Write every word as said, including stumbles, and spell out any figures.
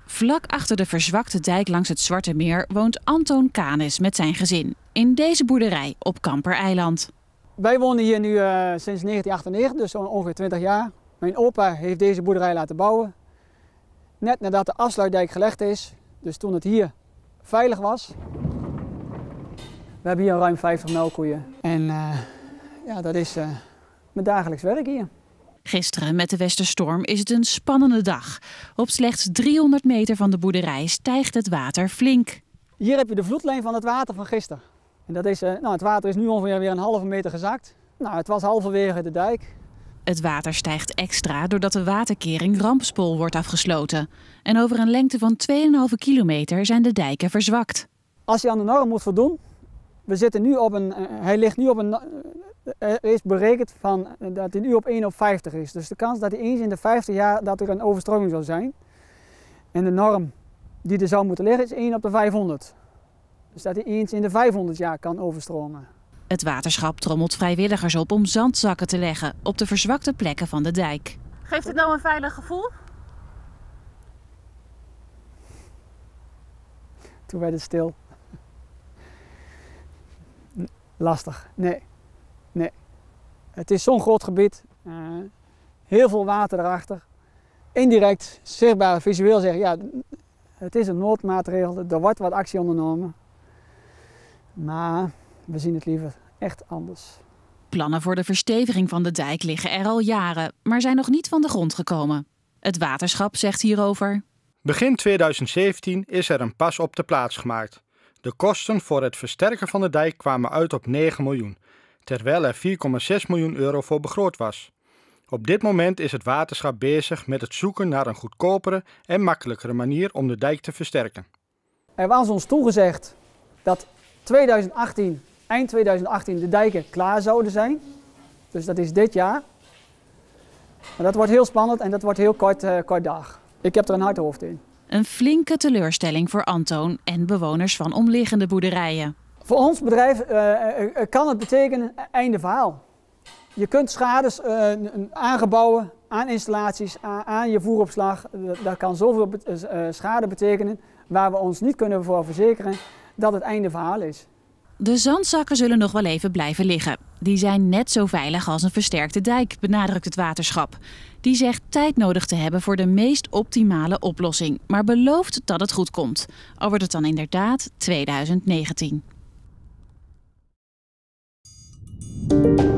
Vlak achter de verzwakte dijk langs het Zwarte Meer woont Antoon Canis met zijn gezin. In deze boerderij op Kampereiland. Wij wonen hier nu uh, sinds negentien achtennegentig, dus ongeveer twintig jaar. Mijn opa heeft deze boerderij laten bouwen. Net nadat de afsluitdijk gelegd is, dus toen het hier veilig was. We hebben hier ruim vijftig melkkoeien. En uh, ja, dat is uh, mijn dagelijks werk hier. Gisteren met de Westerstorm is het een spannende dag. Op slechts driehonderd meter van de boerderij stijgt het water flink. Hier heb je de vloedlijn van het water van gisteren. En dat is, uh, nou, het water is nu ongeveer weer een halve meter gezakt. Nou, het was halverwege de dijk. Het water stijgt extra doordat de waterkering Rampspool wordt afgesloten. En over een lengte van twee komma vijf kilometer zijn de dijken verzwakt. Als je aan de norm moet voldoen, we zitten nu op een, uh, hij ligt nu op een, uh, er is berekend van, uh, dat hij nu op één op vijftig is. Dus de kans dat hij eens in de vijftig jaar dat er een overstroming zou zijn. En de norm die er zou moeten liggen is één op de vijfhonderd. Dus dat hij eens in de vijfhonderd jaar kan overstromen. Het waterschap trommelt vrijwilligers op om zandzakken te leggen op de verzwakte plekken van de dijk. Geeft het nou een veilig gevoel? Toen werd het stil. Lastig, nee. nee. Het is zo'n groot gebied, uh, heel veel water erachter. Indirect, zichtbaar, visueel zeggen, ja, het is een noodmaatregel, er wordt wat actie ondernomen. Maar we zien het liever echt anders. Plannen voor de versteviging van de dijk liggen er al jaren, maar zijn nog niet van de grond gekomen. Het waterschap zegt hierover: Begin tweeduizend zeventien is er een pas op de plaats gemaakt. De kosten voor het versterken van de dijk kwamen uit op negen miljoen, terwijl er vier komma zes miljoen euro voor begroot was. Op dit moment is het waterschap bezig met het zoeken naar een goedkopere en makkelijkere manier om de dijk te versterken. Er was ons toegezegd dat tweeduizend achttien, eind tweeduizend achttien de dijken klaar zouden zijn. Dus dat is dit jaar. Maar dat wordt heel spannend en dat wordt heel kort, uh, kort dag. Ik heb er een hard hoofd in. Een flinke teleurstelling voor Antoon en bewoners van omliggende boerderijen. Voor ons bedrijf uh, uh, kan het betekenen einde verhaal. Je kunt schades uh, aangebouwen aan installaties, aan, aan je voeropslag. Dat kan zoveel uh, schade betekenen waar we ons niet kunnen voor verzekeren dat het einde verhaal is. De zandzakken zullen nog wel even blijven liggen. Die zijn net zo veilig als een versterkte dijk, benadrukt het waterschap. Die zegt tijd nodig te hebben voor de meest optimale oplossing, maar belooft dat het goed komt. Al wordt het dan inderdaad tweeduizend negentien.